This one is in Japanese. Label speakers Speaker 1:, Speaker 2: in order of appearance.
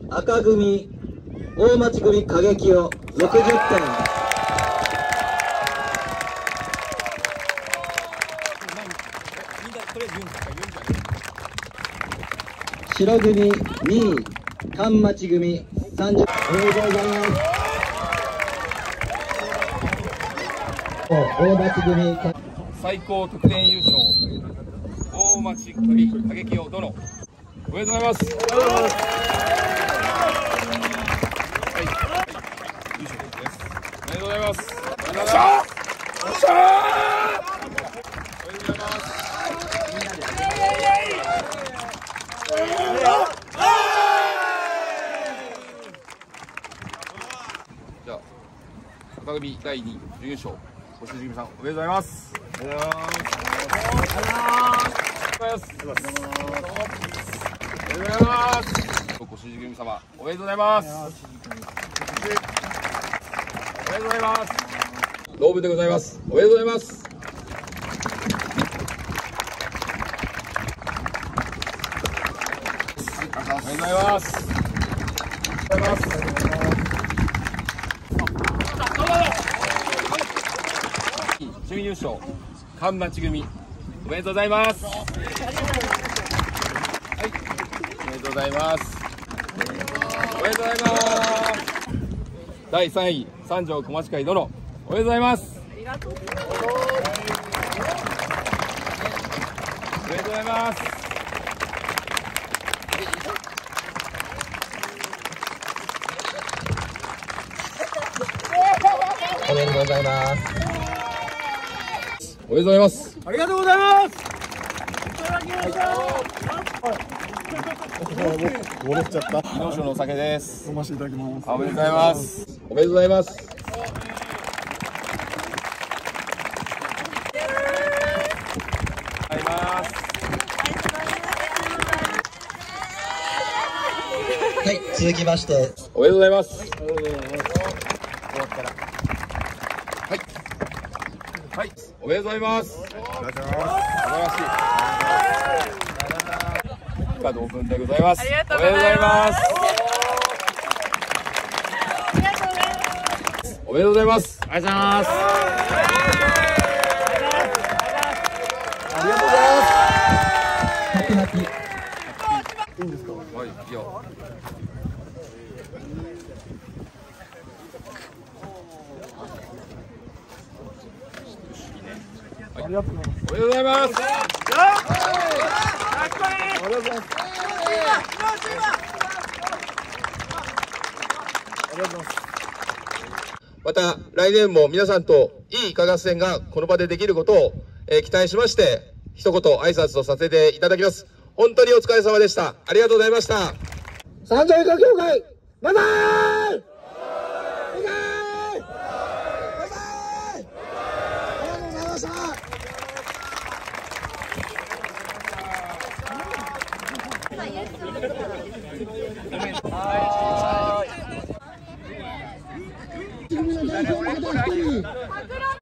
Speaker 1: 赤組大町組過激を60点。白組2位関町組30。おめでとうございます。大町組
Speaker 2: 最高得点優勝大町組過激王殿、おめでとうございます。はい、優勝です。おめでとうございます。よっしゃー、よっしゃー、おめでとうございます。じゃあ赤組第2位準優勝ご主人さん、おめでとうございます。おめでとうございます。おめでとうございます。おめでとうございます。ご主人組様、おめでとうございます。おめでとうございます。同文でございます。おめでとうございます。おめでとうございます。おめでとうございます。準優勝関町組、おめでとうございます。はい、おめでとうございます。おめでとうございます。第3位三条小町会殿、おめでとうございます。ありがとうございます。おめでとうございます。
Speaker 1: おめでとうございます。
Speaker 2: おめでとうございます。
Speaker 3: ありがとうございます。
Speaker 4: 漏れちゃった。
Speaker 2: 技能賞のお酒です。
Speaker 4: 飲ませていただきます。
Speaker 2: おめでとうございます。おめでとうございます。
Speaker 1: はい、続きまして
Speaker 2: おめでとうございます。はい。はい、おめでとうございます。素晴らしい。以下同文でございます。おめでとうございます。おめでとうございます。
Speaker 3: ありがとうございます。
Speaker 1: ありがとうございます。ハキハキ。
Speaker 4: いいんですか。
Speaker 2: はい、いいよ。
Speaker 4: ありがとうございます。
Speaker 2: おめでとうございます。
Speaker 4: ありがとうございます。ありがとうございます。
Speaker 2: また来年も皆さんといいイカ合戦がこの場でできることを、期待しまして一言挨拶とさせていただきます。本当にお疲れ様でした。ありがとうございました。
Speaker 1: 三条イカ協会バイバイ。
Speaker 3: はい。